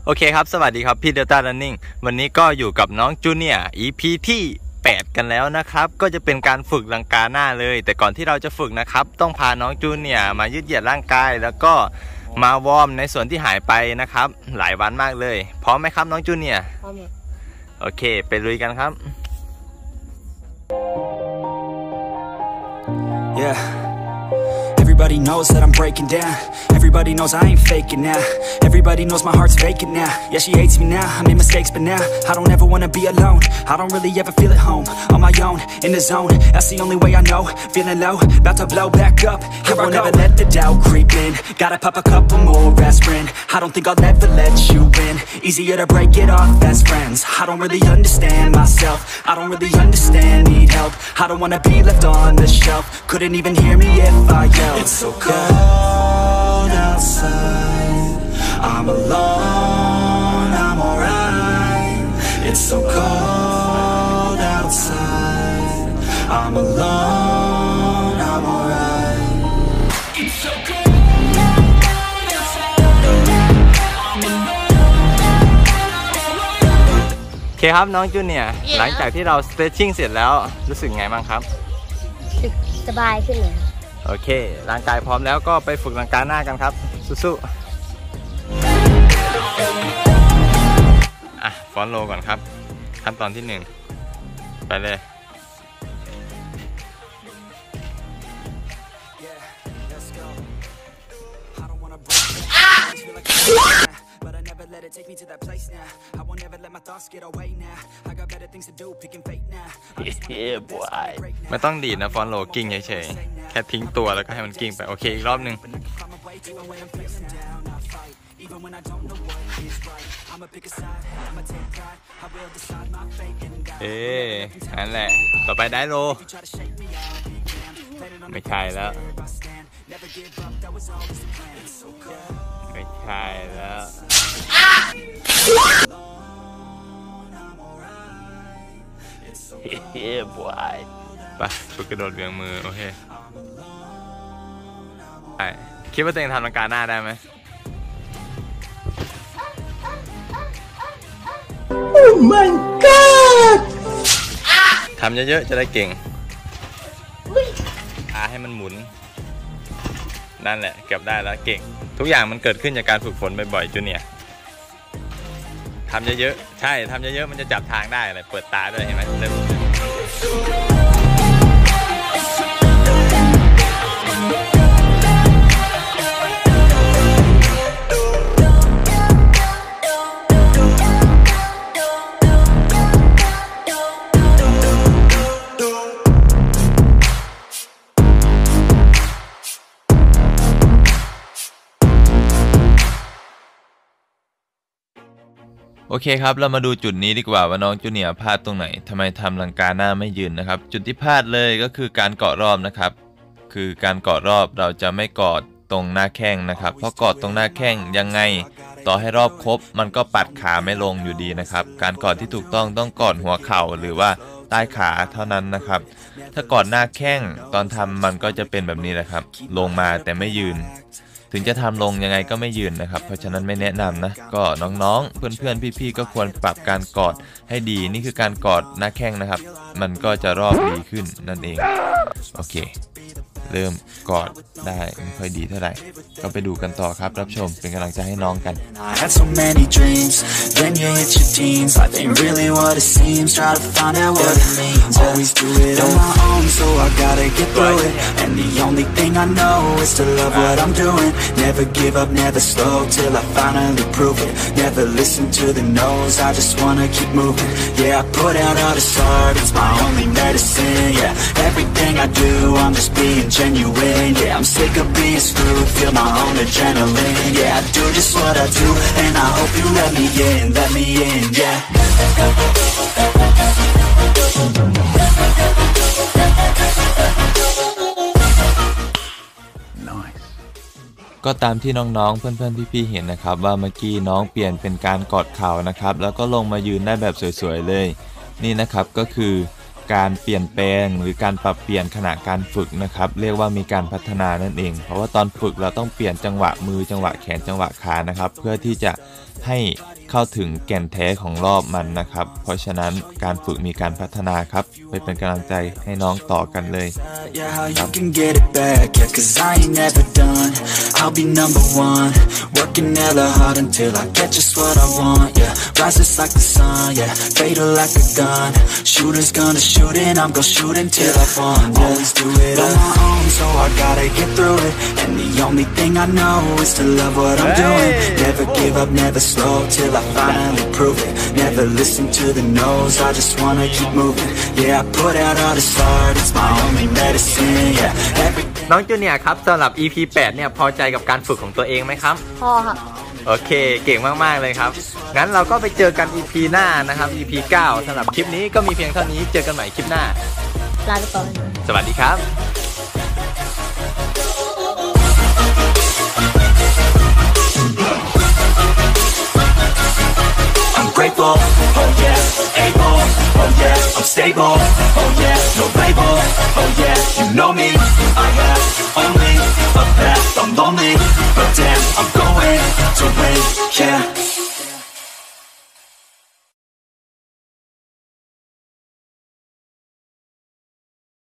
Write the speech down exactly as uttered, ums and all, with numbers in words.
โอเคครับสวัสดีครับพี่เดลต้ารันนิ่งวันนี้ก็อยู่กับน้องจูเนียร์ อี พี ที่แปดกันแล้วนะครับก็จะเป็นการฝึกลังกาหน้าเลยแต่ก่อนที่เราจะฝึกนะครับต้องพาน้องจูเนียร์มายืดเหยียดร่างกายแล้วก็มาวอร์มในส่วนที่หายไปนะครับหลายวันมากเลยพร้อมไหมครับน้องจูเนียร์พร้อมโอเคไปลุยกันครับ Yeah. Everybody knows that I'm breaking down. Everybody knows I ain't faking now. Everybody knows my heart's vacant now. Yeah, she hates me now. I made mistakes, but now I don't ever wanna be alone. I don't really ever feel at home. On my own, in the zone. That's the only way I know. Feeling low, about to blow back up. Here I won't ever let the doubt creep in. Gotta pop a couple more aspirin. I don't think I'll ever let you in. Easier to break it off best friends. I don't really understand myself. I don't really understand, need help. I don't wanna be left on the shelf. Couldn't even hear me if I yelled. It's so cold outside. I'm alone, I'm alright. It's so cold outside. I'm alone, I'm alright. It's so cold outside. I'm alone. โอเคครับน้องจูเนียร์ yeah. หลังจากที่เรา stretching เสร็จแล้วรู้สึกไงบ้างครับรู้สึกสบายขึ้นเลยโอเคร่างกายพร้อมแล้วก็ไปฝึกลังกาหน้ากันครับสู้ๆอ่ะฟอนโลก่อนครับขั้นตอนที่หนึ่งไปเลยไม่ต้องดีดนะฟอนโลกิ้งเฉยๆแค่ทิ้งตัวแล้วก็ให้มันกิ้งไปโอเคอีกรอบหนึ่งเอ๊ะนั่นแหละต่อไปได้โลไม่ใช่แล้วไม่ใช่แล้วเฮ้ยบอยไปฝึกกระโดดเบี่ยงมือโอเคไปคิดว่าตัวเองทำลังกาหน้าได้ไหม Oh my god ทำเยอะๆจะได้เก่งพาให้มันหมุนนั่นแหละเก็บได้แล้วเก่งทุกอย่างมันเกิดขึ้นจากการฝึกฝนบ่อยๆจูเนียร์ทำเยอะๆใช่ทำเยอะๆมันจะจับทางได้เลยเปิดตาด้วยเห็นไหมเริ่มโอเคครับเรามาดูจุดนี้ดีกว่าว่าน้องจูเนียร์พลาดตรงไหนทำไมทำลังกาหน้าไม่ยืนนะครับจุดที่พลาดเลยก็คือการเกาะรอบนะครับคือการเกาะรอบเราจะไม่กอดตรงหน้าแข้งนะครับเพราะกอดตรงหน้าแข้งยังไงต่อให้รอบครบมันก็ปัดขาไม่ลงอยู่ดีนะครับการกอดที่ถูกต้องต้องกอดหัวเข่าหรือว่าใต้ขาเท่านั้นนะครับถ้ากอดหน้าแข้งตอนทำมันก็จะเป็นแบบนี้แหละครับลงมาแต่ไม่ยืนถึงจะทำลงยังไงก็ไม่ยืนนะครับเพราะฉะนั้นไม่แนะนำนะก็น้องๆเพื่อนๆพี่ๆก็ควรปรับการกอดให้ดีนี่คือการกอดหน้าแข้งนะครับมันก็จะรอบดีขึ้นนั่นเองโอเคเริ่มกอดได้ไม่ค่อยดีเท่าไหร่ก็ไปดูกันต่อครับรับชมเป็นกำลังใจให้น้องกัน I had so many dreams then you hit your teens life ain't really what it seems try to find out what it means always do it on my own so I gotta get through it and the only thing I know is to love what I'm doing never give up never slow till I finally prove it never listen to the no's I just wanna keep moving yeah I put out all this art it's my only medicine yeah everything I do I'm just being genuine yeah I'm sick of being screwed feel my own adrenaline yeah I do just what I do and I hope you let me in let me in yeah ก็ตามที่น้องๆเพื่อนๆพี่ๆเห็นนะครับว่าเมื่อกี้น้องเปลี่ยนเป็นการกอดเข่านะครับแล้วก็ลงมายืนได้แบบสวยๆเลยนี่นะครับก็คือ การเปลี่ยนแปลงหรือการปรับเปลี่ยนขณะการฝึกนะครับเรียกว่ามีการพัฒนานั่นเองเพราะว่าตอนฝึกเราต้องเปลี่ยนจังหวะมือจังหวะแขนจังหวะขานะครับเพื่อที่จะให้เข้าถึงแก่นแท้ของรอบมันนะครับเพราะฉะนั้นการฝึกมีการพัฒนาครับไปเป็นกำลังใจให้น้องต่อกันเลยครับ I'll be number one, working hella hard until I get just what I want, yeah. Rises like the sun, yeah, fatal like a gun. Shooters gonna shoot and I'm gonna shoot until I fall, yeah. Always do it on my own, so I gotta get through it. And the only thing I know is to love what I'm doing. Never give up, never slow, till I finally prove it. Never listen to the no's, I just wanna keep moving. Yeah, I put out all this art, it's my only medicine, yeah. Every น้องจูเนียร์ครับสำหรับ อี พี แปดเนี่ยพอใจกับการฝึกของตัวเองไหมครับพ่อครับโอเคเก่งมากๆเลยครับงั้นเราก็ไปเจอกัน อี พี หน้านะครับ อี พี เก้าสำหรับคลิปนี้ก็มีเพียงเท่านี้เจอกันใหม่คลิปหน้าลาไปก่อนสวัสดีครับ Grateful, oh yeah, able, oh yeah, I'm stable, oh yeah, no label, oh yeah, you know me, I have only a path, I'm lonely, but damn, I'm going to win, yeah.